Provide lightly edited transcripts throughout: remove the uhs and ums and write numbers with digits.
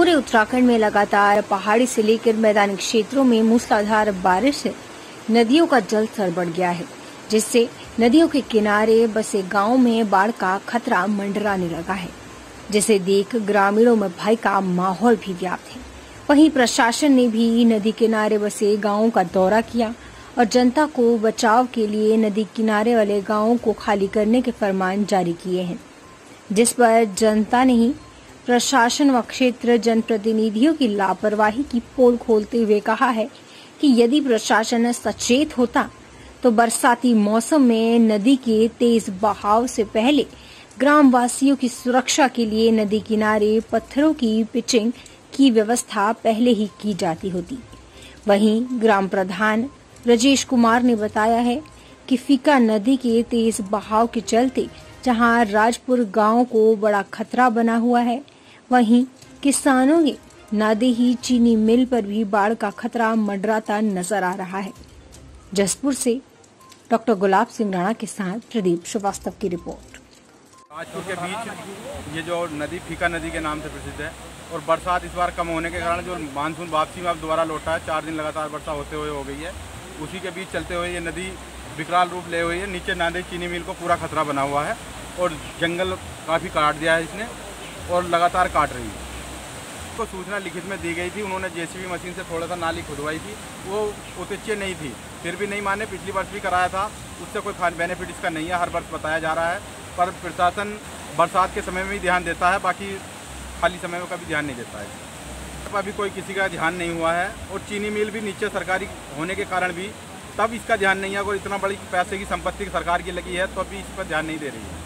पूरे उत्तराखंड में लगातार पहाड़ी से लेकर मैदानी क्षेत्रों में मूसलाधार बारिश से नदियों का जलस्तर बढ़ गया है, जिससे नदियों के किनारे बसे गांवों में बाढ़ का खतरा मंडराने लगा है, जिसे देख ग्रामीणों में भय का माहौल भी व्याप्त है। वहीं प्रशासन ने भी नदी किनारे बसे गांवों का दौरा किया और जनता को बचाव के लिए नदी किनारे वाले गांवों को खाली करने के फरमान जारी किए हैं, जिस पर जनता ने ही प्रशासन व क्षेत्र जनप्रतिनिधियों की लापरवाही की पोल खोलते हुए कहा है कि यदि प्रशासन सचेत होता तो बरसाती मौसम में नदी के तेज बहाव से पहले ग्रामवासियों की सुरक्षा के लिए नदी किनारे पत्थरों की पिचिंग की व्यवस्था पहले ही की जाती होती। वहीं ग्राम प्रधान राजेश कुमार ने बताया है कि फीका नदी के तेज बहाव के चलते जहां राजपुर गांव को बड़ा खतरा बना हुआ है, वहीं किसानों के नादेही चीनी मिल पर भी बाढ़ का खतरा मंडराता नजर आ रहा है। जसपुर से डॉक्टर गुलाब सिंह राणा के साथ प्रदीप श्रीवास्तव की रिपोर्ट। राजपुर के बीच ये जो नदी फीका नदी के नाम से प्रसिद्ध है और बरसात इस बार कम होने के कारण जो मानसून वापसी में अब दोबारा लौटा है, 4 दिन लगातार वर्षा होते हुए हो गई है। उसी के बीच चलते हुए ये नदी विकराल रूप ले हुई है। नीचे नादेही चीनी मिल को पूरा खतरा बना हुआ है और जंगल काफ़ी काट दिया है इसने और लगातार काट रही है। को सूचना लिखित में दी गई थी, उन्होंने जेसीबी मशीन से थोड़ा सा नाली खुदवाई थी, वो उतच्चे नहीं थी, फिर भी नहीं माने। पिछली वर्ष भी कराया था, उससे कोई बेनिफिट इसका नहीं है, हर वर्ष बताया जा रहा है। पर प्रशासन बरसात के समय में ही ध्यान देता है, बाकी खाली समय में कभी ध्यान नहीं देता है। अभी कोई किसी का ध्यान नहीं हुआ है और चीनी मिल भी नीचे सरकारी होने के कारण भी तब इसका ध्यान नहीं है। और इतना बड़ी पैसे की संपत्ति सरकार की लगी है तो अभी इस पर ध्यान नहीं दे रही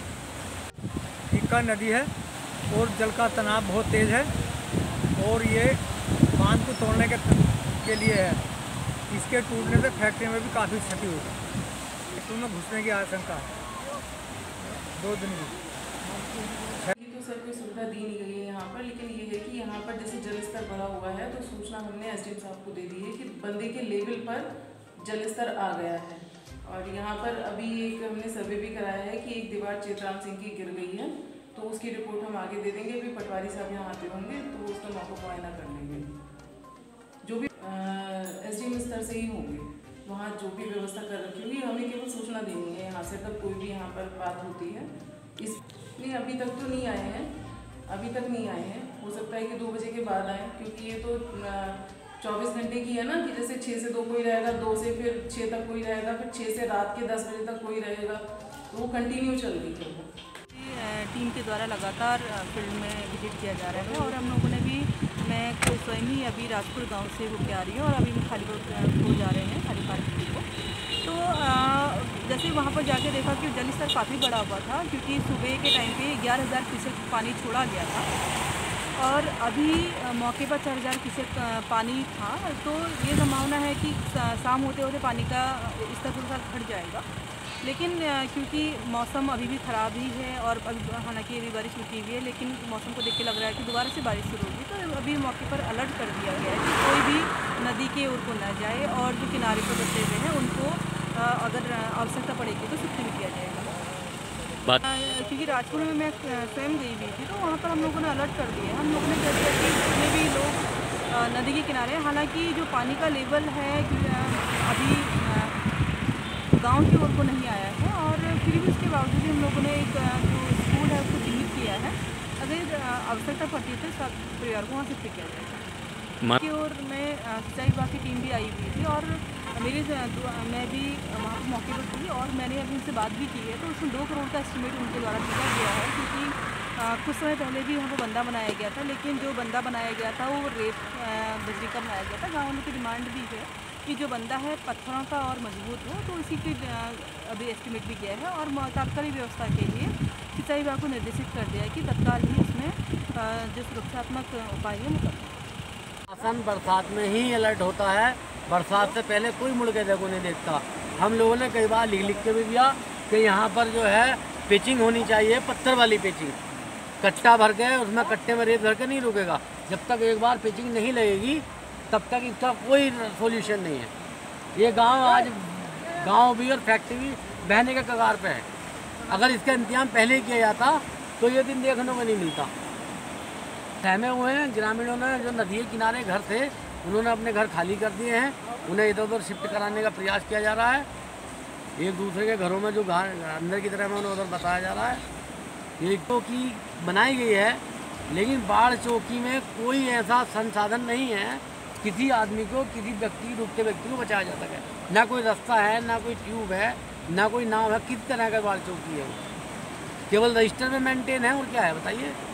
है। फीका नदी है और जल का तनाव बहुत तेज़ है और ये बांध को तोड़ने के लिए है। इसके टूटने से फैक्ट्री में भी काफ़ी क्षति होगी। फैक्ट्री में घुसने की आशंका है 2 दिन की। तो सर कोई सुविधा दी नहीं गई है यहाँ पर, लेकिन ये है कि यहाँ पर जैसे जल स्तर बढ़ा हुआ है तो सूचना हमने एसडीएम साहब को दे दी है कि बंदे के लेवल पर जल स्तर आ गया है। और यहाँ पर अभी एक हमने सर्वे भी कराया है कि एक दीवार चेतराम सिंह की गिर गई है, तो उसकी रिपोर्ट हम आगे दे देंगे। अभी पटवारी साहब यहाँ आते होंगे तो उसका मौका मुआयना कर लेंगे। जो भी एसडीएम स्तर से ही होंगे, वहाँ जो भी व्यवस्था कर रखी होगी, हमें केवल सूचना देनी है। यहाँ से तब कोई भी यहाँ पर बात होती है नहीं, अभी तक तो नहीं आए हैं, अभी तक नहीं आए हैं। हो सकता है कि 2 बजे के बाद आए, क्योंकि ये तो 24 घंटे की है ना, कि जैसे 6 से 2 कोई रहेगा, 2 से फिर 6 तक कोई रहेगा, फिर 6 से रात के 10 बजे तक कोई रहेगा, तो वो कंटिन्यू चल रही है। टीम के द्वारा लगातार फील्ड में विजिट किया जा रहा है और हम लोगों ने भी, मैं खुद स्वयं ही अभी राजपुर गांव से होकर आ रही हूँ और अभी हम खाली हो जा रहे हैं खाली पानी को। तो जैसे वहाँ पर जाके देखा कि जल स्तर काफ़ी बड़ा हुआ था, क्योंकि सुबह के टाइम पे 11,000 क्यूसेक पानी छोड़ा गया था और अभी मौके पर 4,000 क्यूसेक पानी था। तो ये संभावना है कि शाम होते होते पानी का स्तर थोड़ा सा घट जाएगा, लेकिन क्योंकि मौसम अभी भी ख़राब ही है और हालांकि अभी बारिश रुकी हुई है, लेकिन मौसम को देख के लग रहा है कि दोबारा से बारिश शुरू होगी। तो अभी मौके पर अलर्ट कर दिया गया है कि कोई भी नदी के ओर को न जाए और जो किनारे पर बसे हुए हैं उनको अगर आवश्यकता पड़ेगी तो शिफ्ट भी किया जाएगा। क्योंकि राजपुर में मैं स्वयं गई हुई थी, तो वहाँ पर हम लोगों ने अलर्ट कर दिया है। हम लोगों ने कह दिया कि जितने भी लोग नदी के किनारे, हालांकि जो पानी का लेवल है अभी गांव की ओर को नहीं आया है, और फिर भी उसके बावजूद हम लोगों ने एक जो स्कूल है उसको चिन्हित किया है। अगर आवश्यकता पड़ती है तो सब परिवार को वहाँ शिफ्ट किया जाएगा। की ओर में सिंचाई विभाग की टीम भी आई हुई थी और मैं भी वहाँ पर मौके पर थी और मैंने अभी उनसे बात भी की है। तो उसमें 2 करोड़ का एस्टिमेट उनके द्वारा दिया गया है, क्योंकि कुछ समय पहले भी यहाँ पर बंदा बनाया गया था, लेकिन जो बंदा बनाया गया था वो रेत बजरी का बनाया गया था। गाँव वालों की डिमांड भी है कि जो बंदा है पत्थरों का और मजबूत हो, तो इसी की अभी एस्टिमेट भी किया है और तात्कालिक व्यवस्था के लिए सिंचाई विभाग को निर्देशित कर दिया है कि तत्काल ही उसमें जो सुरक्षात्मक उपाय है वो करें। बरसात में ही अलर्ट होता है, बरसात से पहले कोई मुड़ के देखो नहीं देखता। हम लोगों ने कई बार लिख के भी दिया कि यहाँ पर जो है पिचिंग होनी चाहिए, पत्थर वाली पिचिंग। कट्टा भर के उसमें कट्टे में रेत भर के नहीं रुकेगा। जब तक एक बार पिचिंग नहीं लगेगी तब तक इसका कोई सोल्यूशन नहीं है। ये गांव भी और फैक्ट्री भी बहने के कगार पे है। अगर इसका इंतजाम पहले किया जाता तो ये दिन देखने को नहीं मिलता। सहमे हुए हैं। ग्रामीणों ने जो नदी के किनारे घर थे उन्होंने अपने घर खाली कर दिए हैं, उन्हें इधर उधर शिफ्ट कराने का प्रयास किया जा रहा है। एक दूसरे के घरों में जो घर अंदर की तरफ में उन्हें उधर बताया जा रहा है। एक चौकी बनाई गई है, लेकिन बाढ़ चौकी में कोई ऐसा संसाधन नहीं है किसी आदमी को, किसी व्यक्ति, डूबते व्यक्ति को बचाया जा सके। ना कोई रास्ता है, ना कोई ट्यूब है, ना कोई नाव है। किस तरह का बाढ़ चौकी है वो? केवल रजिस्टर में मेंटेन है और क्या है बताइए।